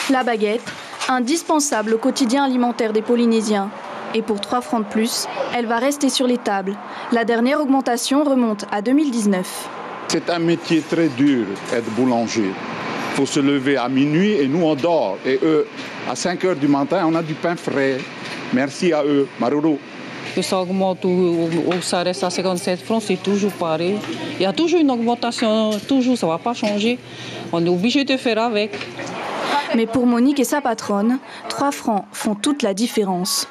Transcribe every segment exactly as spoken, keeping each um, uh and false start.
La baguette, indispensable au quotidien alimentaire des Polynésiens. Et pour trois francs de plus, elle va rester sur les tables. La dernière augmentation remonte à deux mille dix-neuf. C'est un métier très dur, être boulanger. Il faut se lever à minuit et nous on dort. Et eux, à cinq heures du matin, on a du pain frais. Merci à eux. Maruru. Que ça augmente ou, ou ça reste à cinquante-sept francs, c'est toujours pareil. Il y a toujours une augmentation, toujours, ça ne va pas changer. On est obligé de faire avec. Mais pour Monique et sa patronne, trois francs font toute la différence.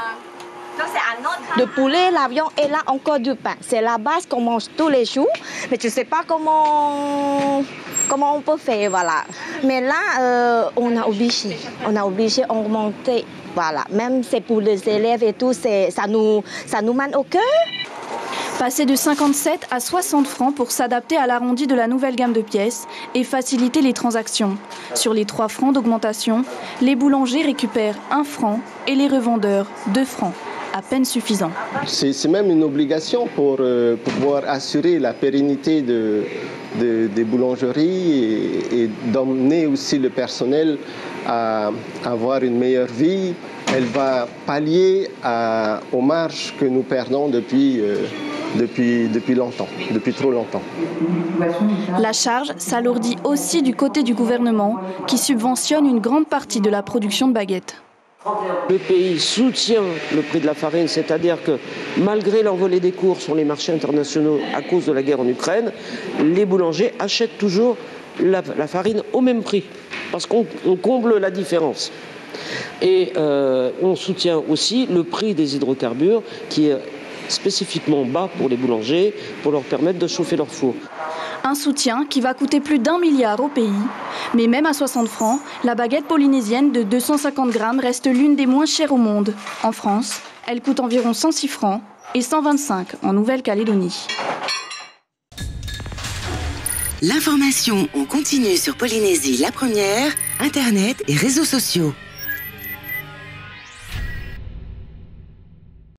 Le poulet, la viande et là encore du pain. C'est la base qu'on mange tous les jours. Mais je ne sais pas comment, comment on peut faire, voilà. Mais là, euh, on a obligé. On a obligé d'augmenter. Voilà. Même c'est pour les élèves et tout, c'est, ça nous, ça nous mène au cœur. Passer de cinquante-sept à soixante francs pour s'adapter à l'arrondi de la nouvelle gamme de pièces et faciliter les transactions. Sur les trois francs d'augmentation, les boulangers récupèrent un franc et les revendeurs deux francs. À peine suffisant. C'est, c'est même une obligation pour euh, pouvoir assurer la pérennité de, de, des boulangeries et, et d'emmener aussi le personnel à avoir une meilleure vie. Elle va pallier à, aux marges que nous perdons depuis, euh, depuis, depuis longtemps, depuis trop longtemps. La charge s'alourdit aussi du côté du gouvernement qui subventionne une grande partie de la production de baguettes. Le pays soutient le prix de la farine, c'est-à-dire que malgré l'envolée des cours sur les marchés internationaux à cause de la guerre en Ukraine, les boulangers achètent toujours la, la farine au même prix, parce qu'on on comble la différence. Et euh, on soutient aussi le prix des hydrocarbures qui est spécifiquement bas pour les boulangers, pour leur permettre de chauffer leur four. Un soutien qui va coûter plus d'un milliard au pays. Mais même à soixante francs, la baguette polynésienne de deux cent cinquante grammes reste l'une des moins chères au monde. En France, elle coûte environ cent six francs et cent vingt-cinq en Nouvelle-Calédonie. L'information en continu sur Polynésie la première, Internet et réseaux sociaux.